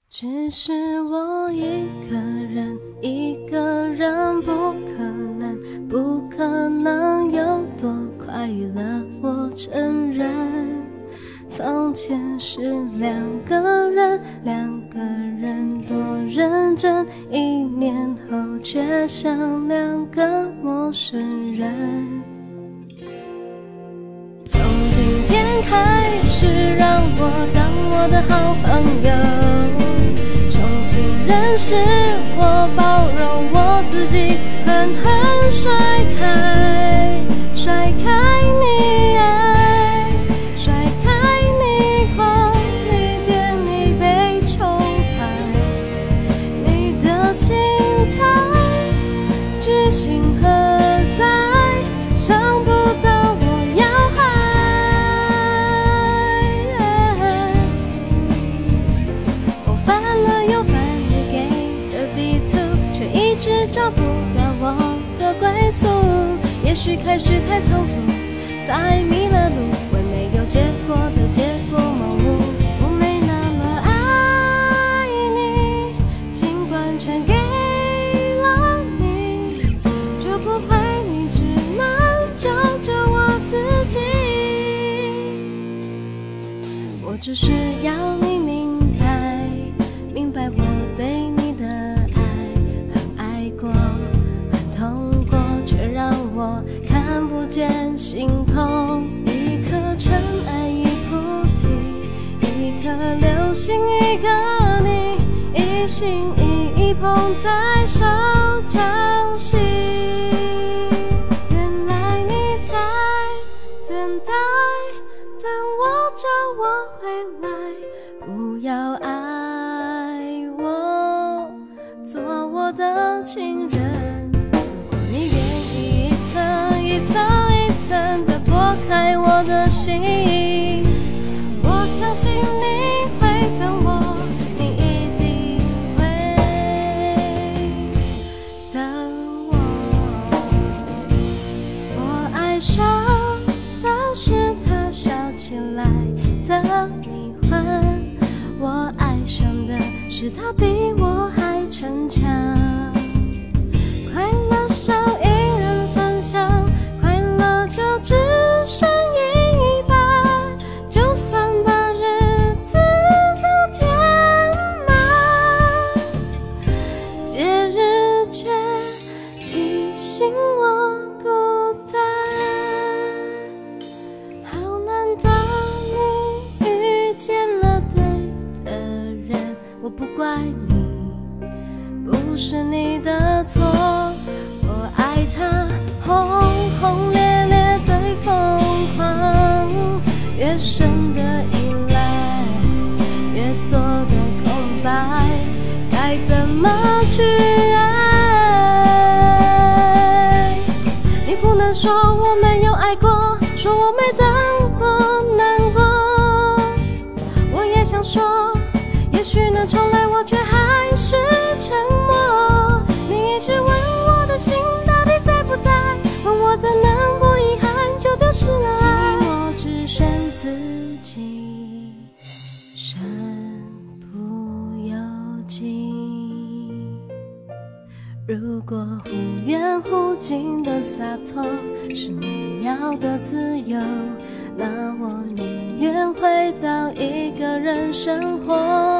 只是我一个人，一个人不可能有多快乐，我承认。从前是两个人多认真，1年后却像2个陌生人。从今天开始，让我当我的好朋友，重新认识我，包容我自己，狠狠甩开你爱，甩开你狂，你点你被宠爱，你的心态居心何在？想不到我要找不到我的归宿，也许开始太仓促，才迷了路，为没有结果的结果盲目。我没那么爱你，尽管全给了你，救不回你，只能救救我自己。我只是要你明白我对你的很痛过，却让我看不见心痛。一颗尘埃一菩提，一颗流星一个你，一心一意捧在手掌心。原来你在等待，等我找我回来，不要爱我，做我的情人。如果你愿意一层一层一层地剥开我的心，我相信你会等我，你一定会等我。我爱上的是他笑起来的迷幻，我爱上的是他比我还逞强。快乐少一人分享，快乐就只剩一半，就算把日子都填满，节日却提醒我孤单。好难得你遇见了对的人，我不怪你，不是你的错。我爱他轰轰烈烈最疯狂，越深的依赖，越多的空白，该怎么去爱？你不能说我没有爱过，说我没等过难过，我也想说也许能重来，我却还是沉默。你一直问我的心到底在不在，问我怎能不遗憾就丢失了爱。寂寞只剩自己，身不由己。如果忽远忽近的洒脱是你要的自由，那我宁愿回到一个人生活。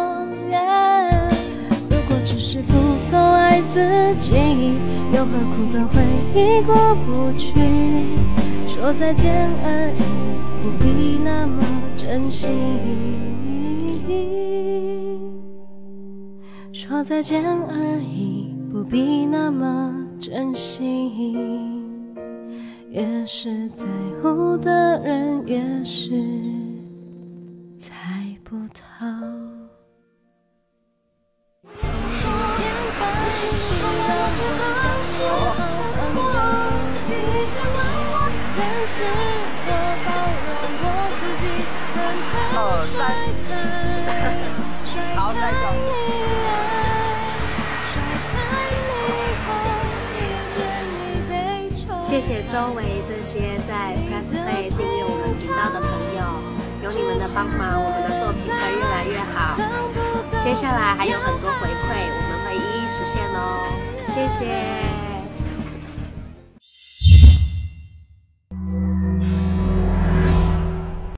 如果只是不够爱自己，又何苦跟回忆过不去？说再见而已，不必那么珍惜。说再见而已，不必那么珍惜。越是在乎的人，越是猜不透。从昨天开始，到这的时候，一直问我认识我，包容我自己，狠狠甩开你爱，甩开你红，一点你被宠。 谢谢周围这些在 Press Play 订阅我们频道的朋友，有你们的帮忙，我们的作品会越来越好。 接下来还有很多回馈，我们会一一实现哦。谢谢。